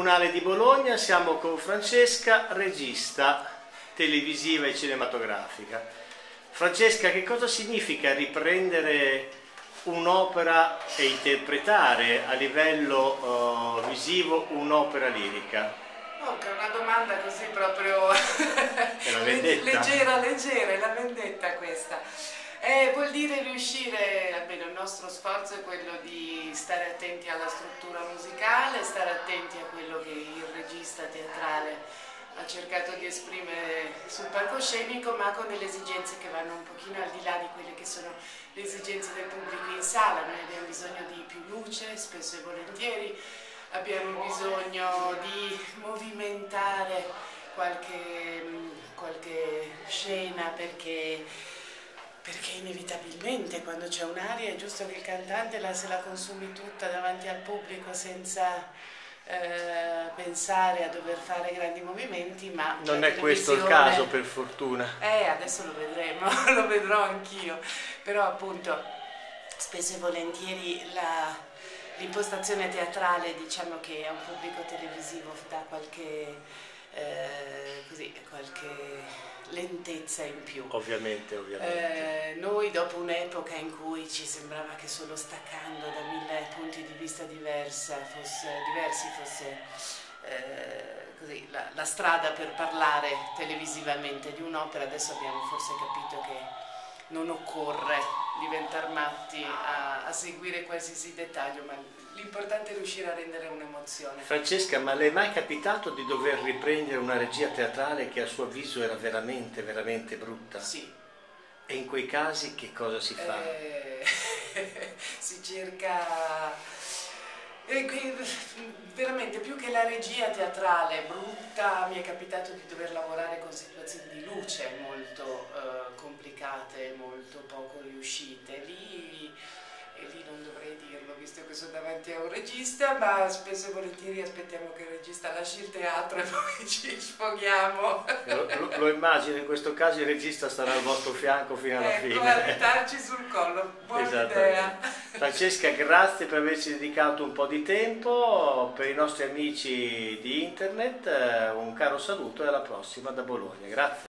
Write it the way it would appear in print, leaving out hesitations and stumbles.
Comunale di Bologna, siamo con Francesca, regista televisiva e cinematografica. Francesca, che cosa significa riprendere un'opera e interpretare a livello visivo un'opera lirica? Oh, che è una domanda così proprio È la vendetta. leggera, è la vendetta questa. Vuol dire riuscire, almeno il nostro sforzo è quello di stare attenti alla struttura musicale, stare attenti a quello che il regista teatrale ha cercato di esprimere sul palcoscenico, ma con delle esigenze che vanno un pochino al di là di quelle che sono le esigenze del pubblico in sala. Noi abbiamo bisogno di più luce, spesso e volentieri, abbiamo bisogno di movimentare qualche scena perché inevitabilmente quando c'è un'aria è giusto che il cantante se la consumi tutta davanti al pubblico senza pensare a dover fare grandi movimenti, ma non è questo il caso, per fortuna. Adesso lo vedremo, lo vedrò anch'io, però appunto spesso e volentieri l'impostazione teatrale, diciamo che a un pubblico televisivo dà qualche lentezza in più. Ovviamente. Noi dopo un'epoca in cui ci sembrava che solo staccando da 1000 punti di vista diversi fosse così, la strada per parlare televisivamente di un'opera, adesso abbiamo forse capito che non occorre diventare matti a seguire qualsiasi dettaglio, ma l'importante è riuscire a rendere un'emozione. Francesca, ma le è mai capitato di dover riprendere una regia teatrale che a suo avviso era veramente, veramente brutta? Sì. E in quei casi che cosa si fa? Si cerca... veramente più che la regia teatrale brutta, mi è capitato di dover lavorare con situazioni di luce molto complicate, molto poco riuscite. Lì non dovrei dirlo, visto che sono davanti a un regista, ma spesso e volentieri aspettiamo che il regista lasci il teatro e poi ci sfoghiamo. Lo immagino, in questo caso il regista starà al vostro fianco fino alla fine. A ritarci sul collo, buona idea. Francesca, grazie per averci dedicato un po' di tempo. Per i nostri amici di internet un caro saluto e alla prossima da Bologna. Grazie.